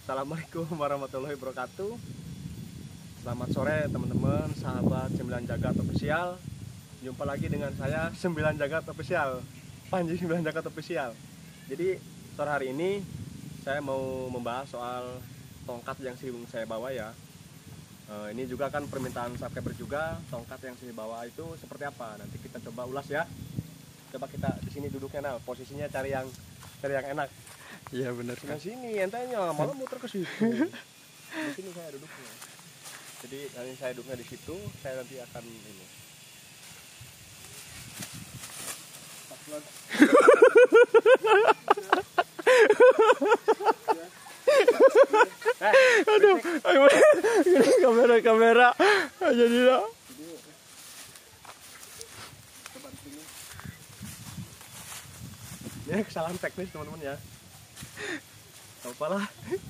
Assalamualaikum warahmatullahi wabarakatuh. Selamat sore teman-teman, sahabat 9 Jagat Official. Jumpa lagi dengan saya 9 Jagat Official, Panji 9 Jagat Official. Jadi sore hari ini saya mau membahas soal tongkat yang sering saya bawa ya. Ini juga kan permintaan subscriber juga, tongkat yang saya bawa itu seperti apa. Nanti kita coba ulas ya. Coba kita di sini duduknya, nah posisinya cari yang enak. Iya benar kan. Nah sini entahnya malah muter ke situ. Di sini saya duduknya. Jadi nanti saya duduknya di situ, saya nanti akan ini. Aduh, kamera aja dia. Ini kesalahan teknis teman-teman ya. Apalah.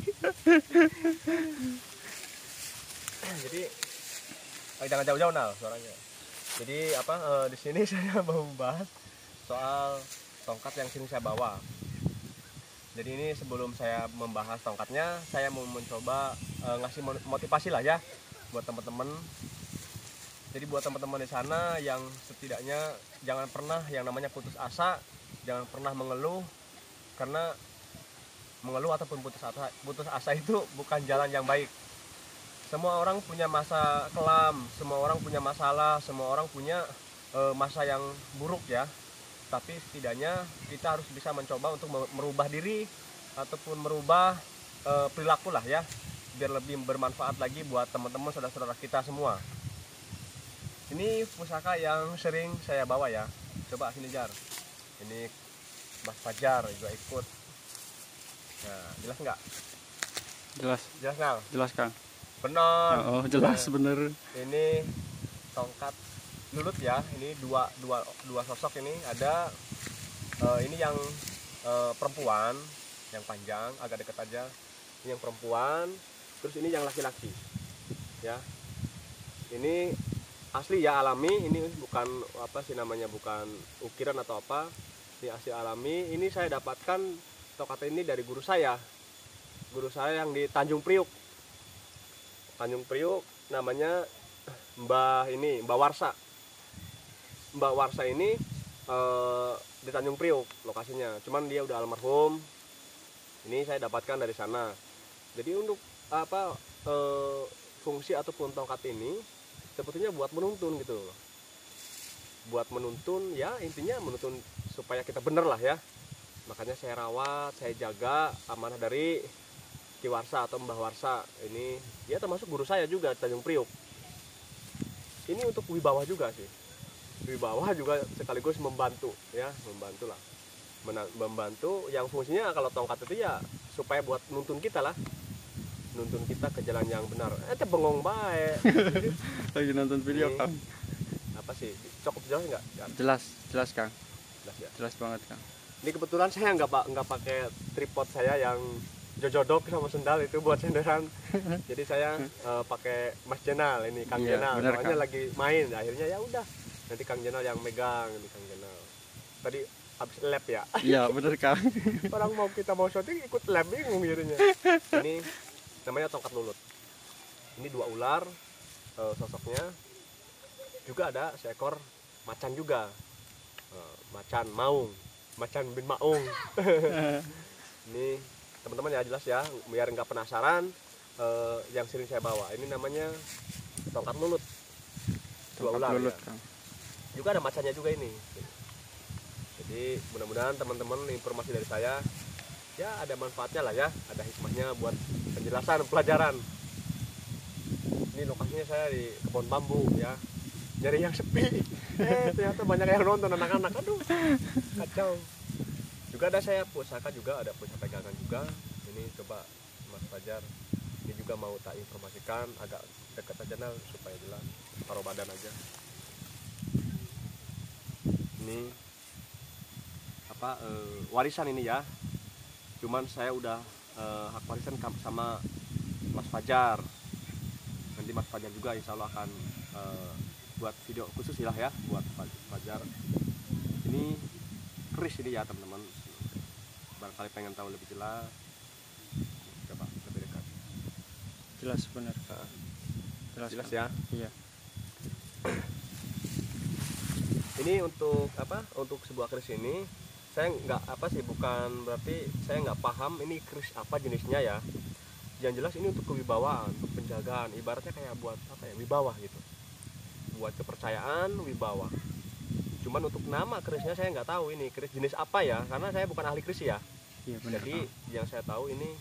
Jadi jangan jauh-jauh nah suaranya. Jadi di sini saya mau membahas soal tongkat yang sini saya bawa. Jadi ini sebelum saya membahas tongkatnya, saya mau mencoba ngasih motivasi lah ya buat teman-teman. Jadi buat teman-teman di sana yang setidaknya jangan pernah yang namanya putus asa, jangan pernah mengeluh, karena mengeluh ataupun putus asa itu bukan jalan yang baik. Semua orang punya masa kelam, semua orang punya masalah, semua orang punya masa yang buruk ya. Tapi setidaknya kita harus bisa mencoba untuk merubah diri ataupun merubah perilaku lah ya, biar lebih bermanfaat lagi buat teman-teman saudara-saudara kita semua. Ini pusaka yang sering saya bawa ya. Coba sini Jar. Ini Mas Fajar juga ikut. Nah, jelas nggak? Jelas Nggak? jelas Kang. Benar. Oh jelas bener. Ini tongkat lulut ya. Ini dua sosok ini. Ada ini yang perempuan yang panjang, agak dekat aja. Ini yang perempuan. Terus ini yang laki-laki. Ya. Ini asli ya, alami. Ini bukan apa sih namanya, bukan ukiran atau apa. Ini asli alami. Ini saya dapatkan tongkat ini dari guru saya yang di Tanjung Priuk namanya Mbak Warsa. Mbak Warsa ini di Tanjung Priuk lokasinya, cuman dia udah almarhum. Ini saya dapatkan dari sana. Jadi untuk fungsi ataupun tongkat ini sebetulnya buat menuntun gitu loh, buat menuntun ya, intinya menuntun supaya kita bener lah ya. Makanya saya rawat, saya jaga amanah dari Ki Warsa atau Mbah Warsa. Ini dia termasuk guru saya juga Tanjung Priuk. Ini untuk wibawa juga sih. Wibawa juga sekaligus membantu ya, membantu lah. Membantu yang fungsinya kalau tongkat itu ya supaya buat nuntun kita lah. Nuntun kita ke jalan yang benar. Bengong baik. Lagi nonton video Kang. Apa sih? Cukup jelas nggak? Jelas Kang. Jelas ya. Jelas banget Kang. Ini kebetulan saya nggak pakai tripod saya yang jojodok sama sendal itu buat senderan. Jadi saya pakai Mas Jenal ini, Kang Jenal. Soalnya lagi main, akhirnya ya udah. Nanti Kang Jenal yang megang, ini Kang Jenal. Tadi habis lab ya. Iya bener Kang. Orang kita mau syuting ikut lab, bingung jadinya. Ini namanya tongkat lulut. Ini dua ular sosoknya. Juga ada seekor macan juga. Macan bin Maung. Ini teman-teman ya, jelas ya, biar nggak penasaran yang sering saya bawa. Ini namanya tongkat lulut. Dua ular ya. Juga ada macannya juga ini. Jadi mudah-mudahan teman-teman informasi dari saya ya ada manfaatnya lah ya, ada hikmahnya buat penjelasan pelajaran. Ini lokasinya saya di kebun bambu ya. Nyari yang sepi, ternyata banyak yang nonton anak-anak, aduh kacau. Juga ada saya pusaka juga, ada pusaka pegangan juga. Ini coba Mas Fajar, ini juga mau tak informasikan agak dekat aja nah supaya jelas, taruh badan aja. Ini warisan ini ya, cuman saya udah hak warisan sama Mas Fajar. Nanti Mas Fajar juga insya Allah akan buat video khusus lah ya buat Fajar. Ini keris ini ya teman-teman, barangkali pengen tahu lebih jelas, coba lebih dekat. Jelas bener. Nah, Jelas, jelas Kang. ya. Iya. Ini untuk apa? Untuk sebuah keris ini saya nggak apa sih, bukan berarti saya nggak paham ini keris apa jenisnya ya. Yang jelas ini untuk kewibawaan, untuk penjagaan, ibaratnya kayak buat apa ya, wibawa gitu, buat kepercayaan, wibawa. Cuman untuk nama kerisnya saya nggak tahu ini keris jenis apa ya, karena saya bukan ahli keris ya. Iya bener, Jadi Kang. yang saya tahu ini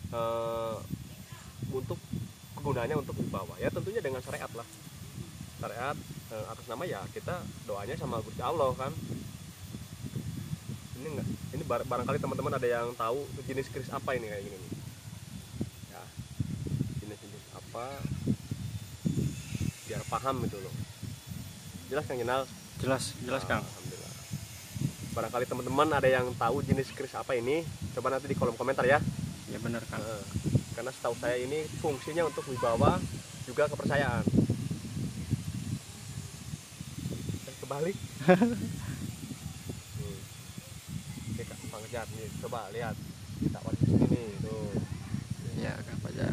untuk kegunaannya untuk wibawa ya, tentunya dengan syariat lah, syariat. Atas nama ya kita doanya sama Gusti Allah kan. Ini enggak, ini barangkali teman-teman ada yang tahu jenis keris apa ini kayak gini nih ya, jenis apa biar paham gitu loh. Jelas Kang Jenal? Jelas Kang. Alhamdulillah. Barangkali teman-teman ada yang tahu jenis keris apa ini, coba nanti di kolom komentar ya. Iya bener, Kang. Karena setahu saya ini fungsinya untuk wibawa juga kepercayaan. Kebalik. Nih. Ini Kak Fajar nih, coba lihat. Kita di sini nih, tuh. Iya, Kang Fajar.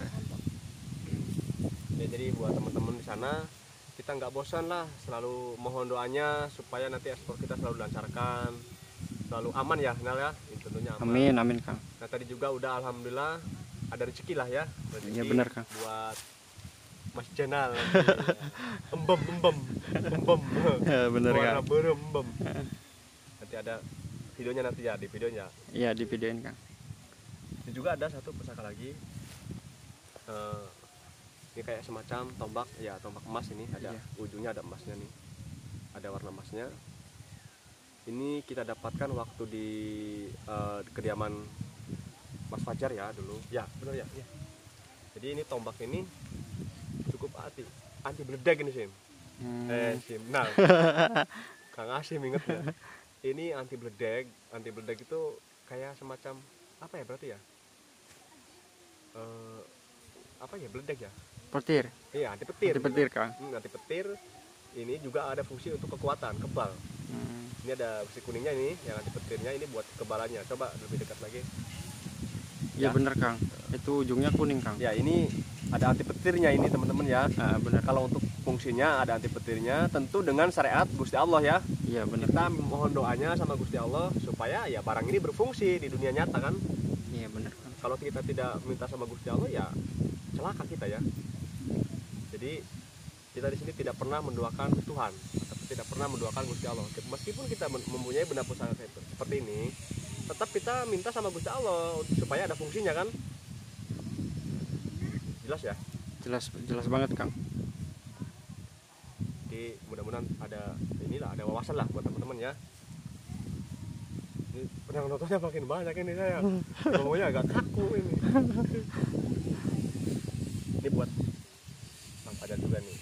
Ya, jadi buat teman-teman di sana, kita nggak bosan lah, selalu mohon doanya supaya nanti ekspor kita selalu dilancarkan, selalu aman ya, Nal ya. Ini tentunya aman. Amin, Kang. Nah, tadi juga udah alhamdulillah ada rezeki lah ya. Rezeki Iya bener, Kang. buat Mas Jenal. Embem. Ya bener, Warna Kang. berem, embem. Nanti ada videonya nanti ya, di videonya. Iya, di videoin, Kang. Ini juga ada satu pusaka lagi. Ini kayak semacam tombak ya, tombak emas ini, ada Iya. ujungnya ada emasnya nih, ada warna emasnya. Ini kita dapatkan waktu di kediaman Mas Fajar ya dulu ya, benar ya, ya. Jadi ini tombak ini cukup anti beledek ini Sim. Sim, nah Kang Asim inget ya, ini anti beledek itu kayak semacam apa ya berarti ya, apa ya, beledek ya. Petir. Iya, anti petir. Anti petir, Kang. Anti petir. Ini juga ada fungsi untuk kekuatan, kebal. Ini ada besi kuningnya ini, yang anti petirnya ini buat kebalannya. Coba lebih dekat lagi. Iya Ya. bener, Kang. Itu ujungnya kuning, Kang. Ya, ini ada anti petirnya ini, teman-teman ya. Bener. Kalau untuk fungsinya ada anti petirnya, tentu dengan syariat Gusti Allah ya. Iya bener. Kita mohon doanya sama Gusti Allah supaya ya barang ini berfungsi di dunia nyata kan. Iya bener, Kang. Kalau kita tidak minta sama Gusti Allah ya celaka kita ya. Jadi kita di sini tidak pernah mendoakan Tuhan, atau tidak pernah mendoakan Gusti Allah. Meskipun kita mempunyai benda pusaka seperti ini, tetap kita minta sama Gusti Allah supaya ada fungsinya kan. Jelas ya? Jelas banget, Kang. Jadi mudah-mudahan ada wawasan lah buat teman-teman ya. Ini yang nontonnya makin banyak ini saya. Ngomongnya agak kaku ini. Ini buat Bang Fajar juga nih.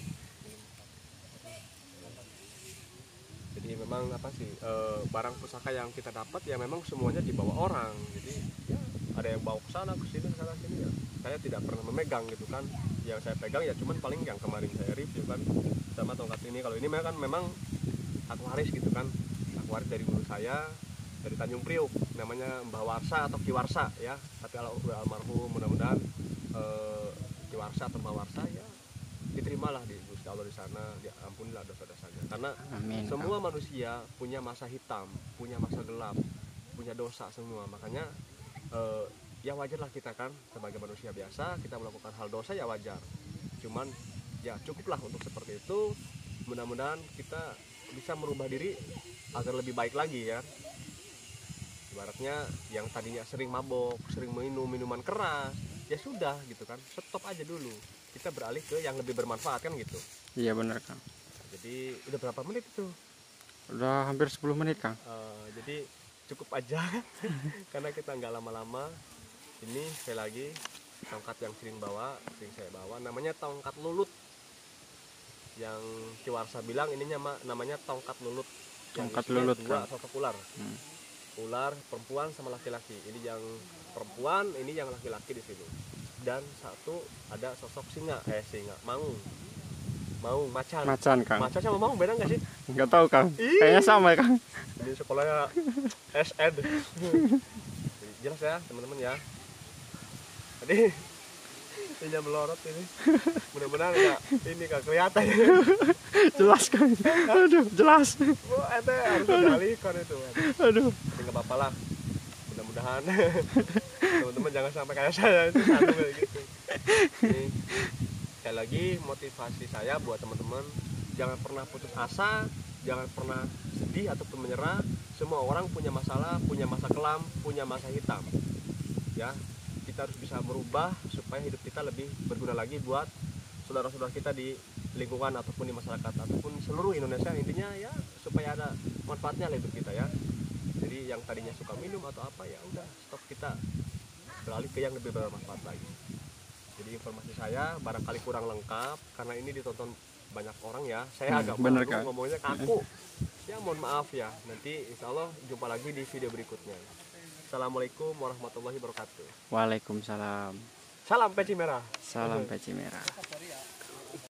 Jadi memang apa sih, barang pusaka yang kita dapat ya memang semuanya dibawa orang. Jadi ya ada yang bawa ke sana ke sini ke sana sini ya. Saya tidak pernah memegang gitu kan. Yang saya pegang ya cuman paling yang kemarin saya review kan sama tongkat ini. Kalau ini memang aku waris gitu kan. Aku waris dari guru saya dari Tanjung Priuk, namanya Mbah Warsa atau Ki Warsa ya. Tapi kalau udah almarhum, mudah-mudahan Ki Warsa atau Mbah Warsa ya diterimalah di Gusti Allah di sana, diampunilah dosa-dosanya. Karena Amin, semua Kang. manusia punya masa hitam, punya masa gelap, punya dosa semua. Makanya ya wajarlah kita kan sebagai manusia biasa kita melakukan hal dosa ya wajar. Cuman ya cukuplah untuk seperti itu. Mudah-mudahan kita bisa merubah diri agar lebih baik lagi ya. Ibaratnya yang tadinya sering mabok, sering minum minuman keras, ya sudah gitu kan, stop aja dulu. Kita beralih ke yang lebih bermanfaat kan gitu. Iya bener, Kang. Jadi udah berapa menit itu? Udah hampir 10 menit, Kang. Jadi cukup aja karena kita nggak lama-lama. Ini sekali lagi tongkat yang sering saya bawa, namanya tongkat lulut. Yang Ki Warsa bilang ininya namanya tongkat lulut. Tongkat isinya lulut, dua Kang. sosok ular. Ular perempuan sama laki-laki. Ini yang perempuan, ini yang laki-laki di sini. Dan satu ada sosok maung, macan. Macan, Kang. Macan sama maung beda nggak sih? Nggak tahu, Kang. Ih. Kayaknya sama, Kang. Ini sekolahnya SN. Jadi jelas ya teman-teman ya. Jadi Ini melorot ini. Mudah-mudahan nggak kelihatan. Jelas Kang. Aduh, jelas. Oh, ente harus dialihkan itu. Aduh. Tapi nggak apa-apa lah. Mudah-mudahan teman-teman jangan sampai kayak saya itu satu kayak gitu. Ini sekali lagi motivasi saya buat teman-teman, jangan pernah putus asa, jangan pernah sedih ataupun menyerah. Semua orang punya masalah, punya masa kelam, punya masa hitam. Ya, kita harus bisa merubah supaya hidup kita lebih berguna lagi buat saudara-saudara kita di lingkungan ataupun di masyarakat ataupun seluruh Indonesia. Intinya ya supaya ada manfaatnya lah hidup kita ya. Jadi yang tadinya suka minum atau apa ya udah stop, kita beralih ke yang lebih bermanfaat lagi. Jadi informasi saya barangkali kurang lengkap karena ini ditonton banyak orang ya. Saya agak bener, malu Kang. ngomongnya kaku. Ya mohon maaf ya. Nanti insya Allah jumpa lagi di video berikutnya. Assalamualaikum warahmatullahi wabarakatuh. Waalaikumsalam. Salam peci merah. Salam peci merah.